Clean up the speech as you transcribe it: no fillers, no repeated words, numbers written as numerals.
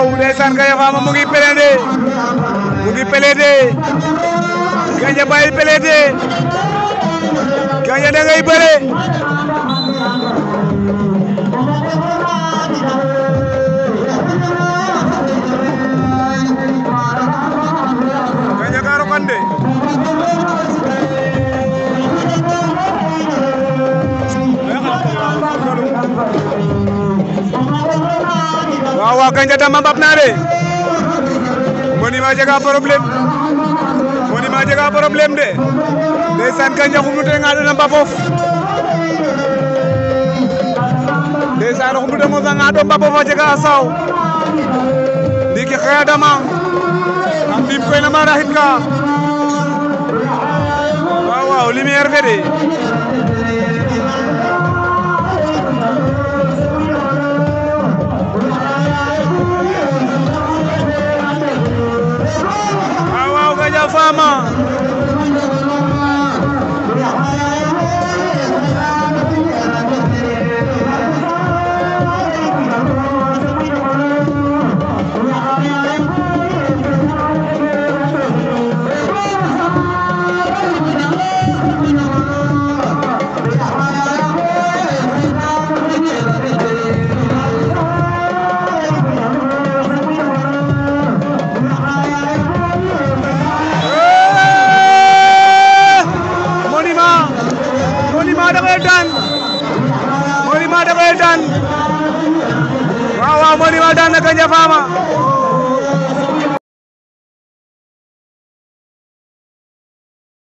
ndeysaan Gandia Fama mu ngi pelede Gandia bàyyi pelede Gandia da ngay bëre Gandia ka rokande waaw Gandia dama mbap na de Monument jega problème de ndeysaan Gandia xumute nga dana mbapof ndeysaan xumute mo nga do mbapof a jega a saaw ndiki xeya dama am bim koy na ma raxit ka waaw lumière fe de Gandia Fama Monument da koy daan waaw Monument daan na Gandia Fama